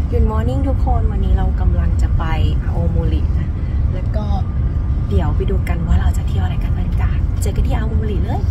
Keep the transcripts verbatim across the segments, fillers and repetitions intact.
Good morning ทุกคนวันนี้เรากำลังจะไปอาโอโมรินะแล้วก็เดี๋ยวไปดูกันว่าเราจะเที่ยวอะไรกันบ้างกันเจอกันที่อาโอโมริเลย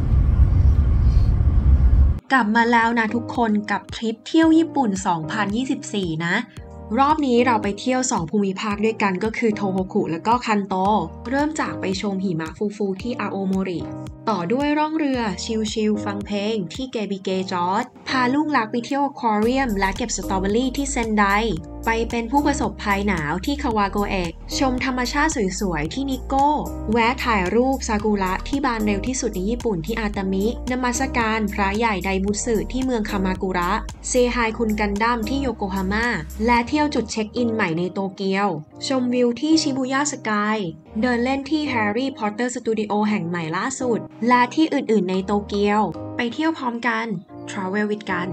กลับมาแล้วนะทุกคนกับทริปเที่ยวญี่ปุ่นสองพันยี่สิบสี่นะรอบนี้เราไปเที่ยวสองภูมิภาคด้วยกันก็คือโทโฮคุและก็คันโตเริ่มจากไปชมหิมะฟูๆที่อาโอโมริต่อด้วยร่องเรือชิลๆฟังเพลงที่เกบิเกจอร์จพาลูกรักไปเที่ยวอควาเรียมและเก็บสตรอเบอรี่ที่เซนไดไปเป็นผู้ประสบภัยหนาวที่คาวาโกเอะชมธรรมชาติสวยๆที่นิโก้แวะถ่ายรูปซากุระที่บานเร็วที่สุดในญี่ปุ่นที่อาตามินมัสการพระใหญ่ไดบุสึที่เมืองคามากุระเซไฮคุณกันดั้มที่โยโกฮาม่าและเที่ยวจุดเช็คอินใหม่ในโตเกียวชมวิวที่ชิบุย่าสกายเดินเล่นที่แฮร์รี่พอตเตอร์สตูดิโอแห่งใหม่ล่าสุดและที่อื่นๆในโตเกียวไปเที่ยวพร้อมกัน Travel with กัน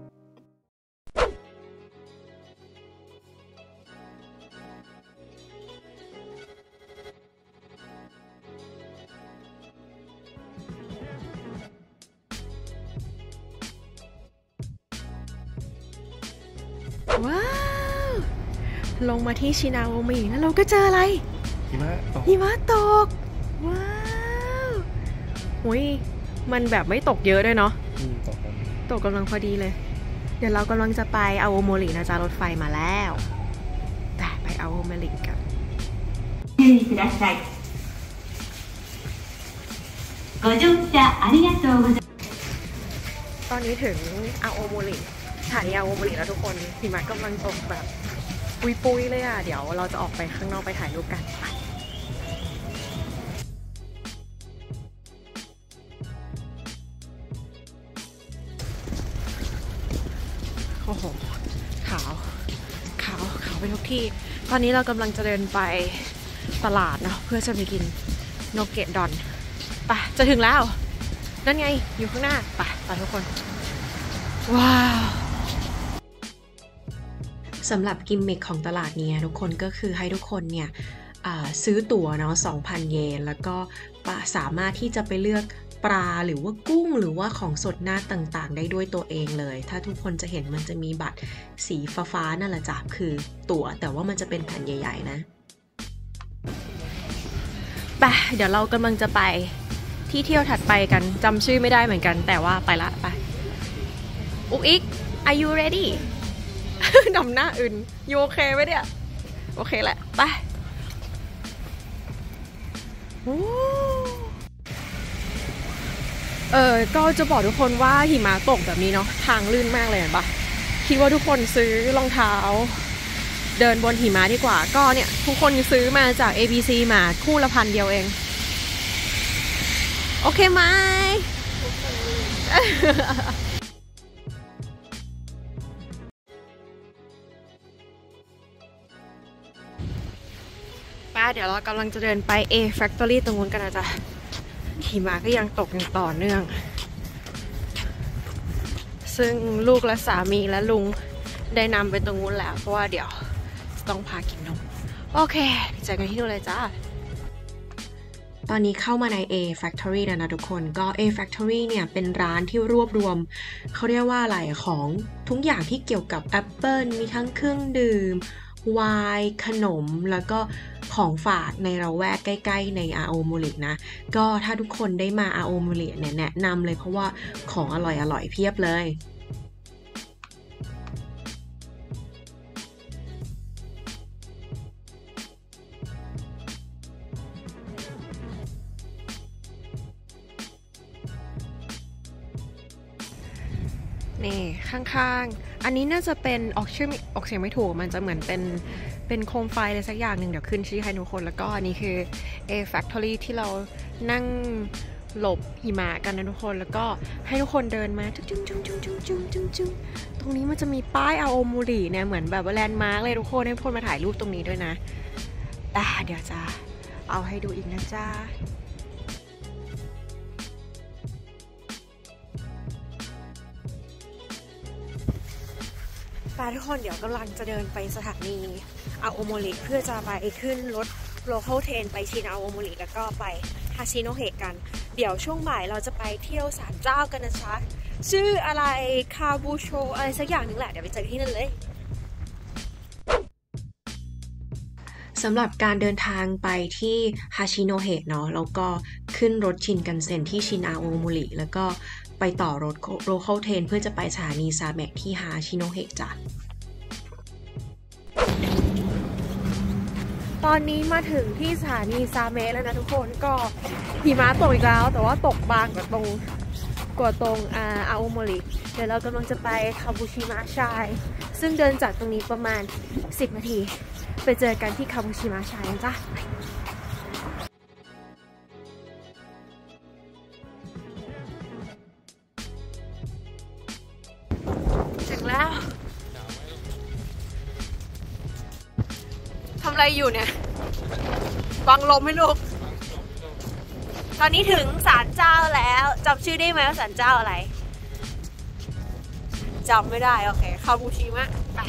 ว้าวลงมาที่ชินาโอมิแล้วเราก็เจออะไรหิมะตกหิมะตกว้าวหุยมันแบบไม่ตกเยอะด้วยเนาะตกตกกำลังพอดีเลยเดี๋ยวเรากำลังจะไปอาโอโมรินะจ๊ะรถไฟมาแล้วแต่ไปอาโอโมริกันตอนนี้ถึงอาโอโมริสถานีอาโอโมริแล้วทุกคนหิมะกำลังตกแบบปุยๆเลยอ่ะเดี๋ยวเราจะออกไปข้างนอกไปถ่ายรูปกันโอ้โหขาวขาวขาวไปทุกที่ตอนนี้เรากำลังจะเดินไปตลาดเนาะเพื่อจะไปกินโนเกะดอนไปจะถึงแล้วนั่นไงอยู่ข้างหน้าไปไปทุกคนว้าวสำหรับกิมมิคของตลาดนี้ทุกคนก็คือให้ทุกคนเนี่ยซื้อตั๋วเนาะ สองพัน เยนแล้วก็สามารถที่จะไปเลือกปลาหรือว่ากุ้งหรือว่าของสดหน้าต่างๆได้ด้วยตัวเองเลยถ้าทุกคนจะเห็นมันจะมีบัตรสีฟ้าๆนั่นแหละจ้ะคือตั๋วแต่ว่ามันจะเป็นแผ่นใหญ่ๆนะไปเดี๋ยวเรากำลังจะไปที่เที่ยวถัดไปกันจำชื่อไม่ได้เหมือนกันแต่ว่าไปละไปอุ๊กอิก are you ready ดำหน้าอื่นโอเคไหมเนี่ยโอเคแหละไปเออก็จะบอกทุกคนว่าหิมะตกแบบนี้เนาะทางลื่นมากเลยเห็นปะคิดว่าทุกคนซื้อรองเท้าเดินบนหิมะดีกว่าก็เนี่ยทุกคนซื้อมาจาก เอ บี ซี มาคู่ละพันเดียวเองโอเคไหมป้าเดี๋ยวเรากำลังจะเดินไป A Factory ตรงนู้นกันนะจ๊ะหิมะก็ยังตกอย่างต่อเนื่องซึ่งลูกและสามีและลุงได้นำไปตรงนู้นแล้วเพราะว่าเดี๋ยวต้องพากินนมโอเคเจอกันที่นู่นเลยจ้าตอนนี้เข้ามาใน A Factory แล้วนะทุกคนก็ A Factory เนี่ยเป็นร้านที่รวบรวมเขาเรียกว่าอะไรของทุกอย่างที่เกี่ยวกับแอปเปิลมีทั้งเครื่องดื่มไวน์ขนมแล้วก็ของฝากในละแวกใกล้ๆในอาโอโมรินะก็ถ้าทุกคนได้มาอาโอโมริเนี่ยแนะนำเลยเพราะว่าของอร่อยๆเพียบเลยนี่ข้างๆอันนี้น่าจะเป็นออกชื่อออกเสียงไม่ถูกมันจะเหมือนเป็นเป็นโคมไฟอะไรสักอย่างหนึ่งเดี๋ยวขึ้นชื่อให้ทุกคนแล้วก็อันนี้คือ A Factory ที่เรานั่งหลบหิมะกันนะทุกคนแล้วก็ให้ทุกคนเดินมาจุ๊งจุ๊งจุ๊งจุ๊งจุ๊งจุ๊งจุ๊งจุ๊งตรงนี้มันจะมีป้ายอาโอโมริเนี่ยเหมือนแบบว่าแลนด์มาร์กเลยทุกคนให้ทุกคนมาถ่ายรูปตรงนี้ด้วยนะแต่เดี๋ยวจะเอาให้ดูอีกนะจ๊ะป้าทุกคนเดี๋ยวกำลังจะเดินไปสถานีอาโอโมริเพื่อจะไปขึ้นรถ local train ไปชินอาโอโมริแล้วก็ไปฮาชิโนะเฮะกันเดี๋ยวช่วงบ่ายเราจะไปเที่ยวศาลเจ้ากันนะจ๊ะชื่ออะไรคาบูโชอะไรสักอย่างนึงแหละเดี๋ยวไปเจอที่นั่นเลยสำหรับการเดินทางไปที่ฮาชิโนเฮะเนาะแล้วก็ขึ้นรถชินกันเซ็นที่ชินอาโอโมริแล้วก็ไปต่อรถโลคอลเทรนเพื่อจะไปสถานีซาเมะที่ฮาชิโนเฮะจ้ะตอนนี้มาถึงที่สถานีซาเมะแล้วนะทุกคนก็หิมะตกอีกแล้วแต่ว่าตกบางกว่าตรงกว่าตรงอาอาโอโมริเดี๋ยวเรากำลังจะไปคาบุชิมะชายซึ่งเดินจากตรงนี้ประมาณสิบนาทีไปเจอกันที่คาบุชิมะชายจ้ะถึงแล้วทำอะไรอยู่เนี่ยบังลมให้ลูกตอนนี้ถึงศาลเจ้าแล้วจำชื่อได้ไหมว่าศาลเจ้าอะไรจำไม่ได้โอเคคาบูชิมะไป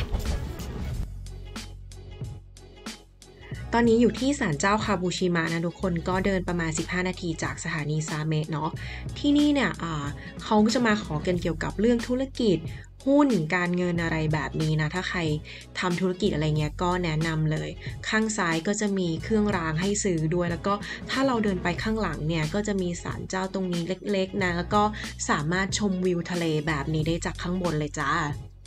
ตอนนี้อยู่ที่ศาลเจ้าคาบูชิมะนะทุกคนก็เดินประมาณสิบห้านาทีจากสถานีซาเมะเนาะที่นี่เนี่ยเขาก็จะมาขอกันเกี่ยวกับเรื่องธุรกิจหุ้นการเงินอะไรแบบนี้นะถ้าใครทำธุรกิจอะไรเงี้ยก็แนะนำเลยข้างซ้ายก็จะมีเครื่องรางให้ซื้อด้วยแล้วก็ถ้าเราเดินไปข้างหลังเนี่ยก็จะมีศาลเจ้าตรงนี้เล็กๆนะแล้วก็สามารถชมวิวทะเลแบบนี้ได้จากข้างบนเลยจ้า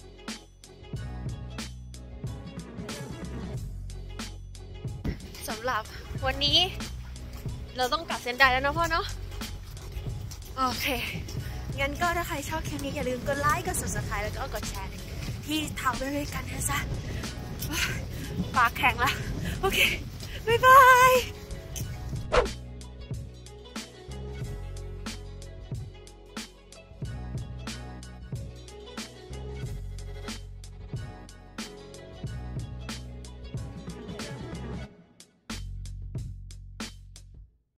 สำหรับวันนี้เราต้องกลับเซนไดแล้วนะพ่อเนาะโอเคงั้นก็ถ้าใครชอบคลิปนี้อย่าลืมกดไลค์กด ซับสไครบ์ แล้วก็กดแชร์ที่ทำด้วยกันนะจ๊ะปากแข็งละโอเคบ๊ายบาย